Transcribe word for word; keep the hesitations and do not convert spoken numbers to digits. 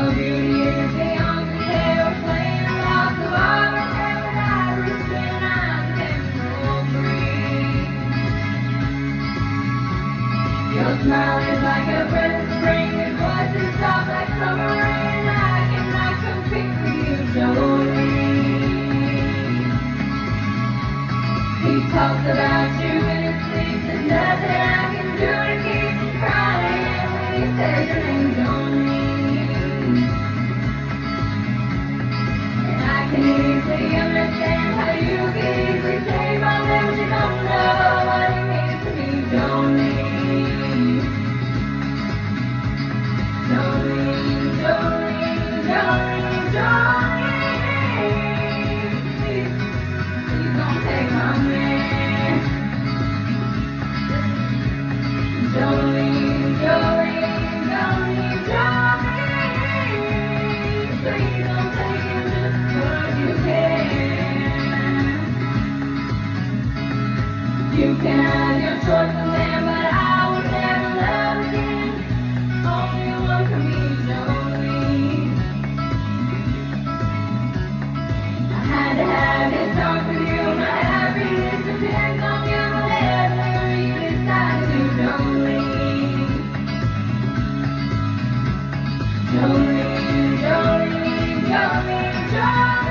Your beauty is beyond compare. We're playing around, so I would never die. We're spinning eyes and roll free. Your smile is like a breath of spring. Your voice is soft like summer rain. I cannot compete with you, Jolene. He talks about you in his sleep. There's nothing I can do to keep from crying when he says your name, Jolene. And I can easily understand how you can easily save my life, but you don't know what it means to me, Jolene. Jolene, Jolene, Jolene, Jolene. Please, please don't take my man. Jolene, Jolene, Jolene, Jolene. Please don't take him just because you can. You can have your choice of man, but I will never love again. Only one for me, Jolene. I had to have this song for you. My happiness depends on you. Whatever you decide to do, Jolene. Jolene, Jolene, Jolene, Jolene.